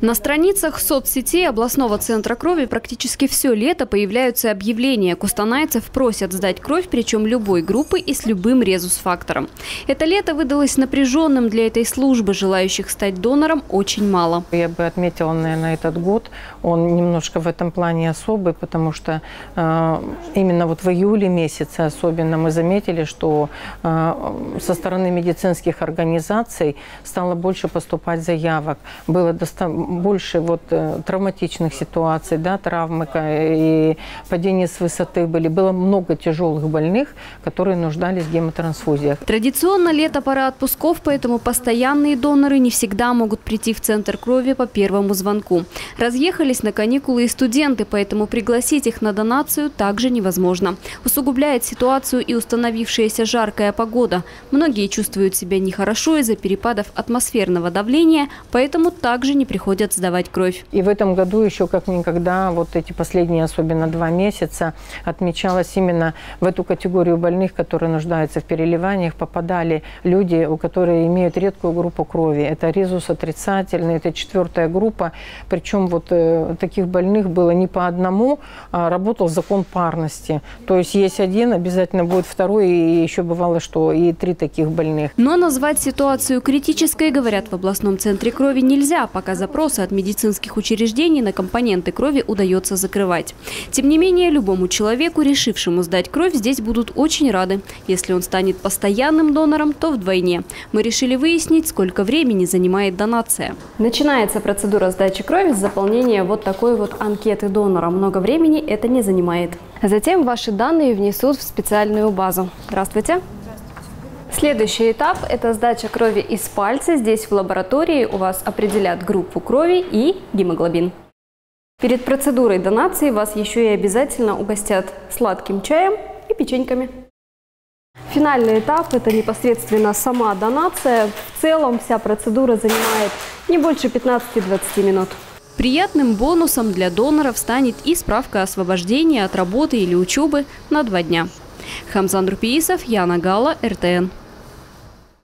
На страницах соцсетей областного центра крови практически все лето появляются объявления. Кустанайцев просят сдать кровь, причем любой группы и с любым резус-фактором. Это лето выдалось напряженным для этой службы. Желающих стать донором очень мало. Я бы отметила, наверное, этот год. Он немножко в этом плане особый, потому что именно вот в июле месяце особенно мы заметили, что со стороны медицинских организаций стало больше поступать заявок. Было больше травматичных ситуаций, да, травмы и падение с высоты были. Было много тяжелых больных, которые нуждались в гемотрансфузиях. Традиционно лето пора отпусков, поэтому постоянные доноры не всегда могут прийти в центр крови по первому звонку. Разъехались на каникулы и студенты, поэтому пригласить их на донацию также невозможно. Усугубляет ситуацию и установившаяся жаркая погода. Многие чувствуют себя нехорошо из-за перепадов атмосферного давления, поэтому также не приходят сдавать кровь. И в этом году еще как никогда, вот эти последние особенно 2 месяца, отмечалось именно в эту категорию больных, которые нуждаются в переливаниях, попадали люди, у которых имеют редкую группу крови. Это резус отрицательный, это 4-я группа. Причем вот таких больных было не по одному, а работал закон парности. То есть есть один, обязательно будет второй, и еще бывало, что и 3 таких больных. Но назвать ситуацию критической, говорят, в областном центре крови нельзя, пока запросы от медицинских учреждений на компоненты крови удается закрывать. Тем не менее, любому человеку, решившему сдать кровь, здесь будут очень рады. Если он станет постоянным донором, то вдвойне. Мы решили выяснить, сколько времени занимает донация. Начинается процедура сдачи крови с заполнения вот такой вот анкеты донора. Много времени это не занимает. Затем ваши данные внесут в специальную базу. Здравствуйте. Следующий этап – это сдача крови из пальца. Здесь в лаборатории у вас определят группу крови и гемоглобин. Перед процедурой донации вас еще и обязательно угостят сладким чаем и печеньками. Финальный этап – это непосредственно сама донация. В целом вся процедура занимает не больше 15-20 минут. Приятным бонусом для доноров станет и справка о освобождении от работы или учебы на 2 дня. Хамзан Рупиисов, Яна Гала, РТН.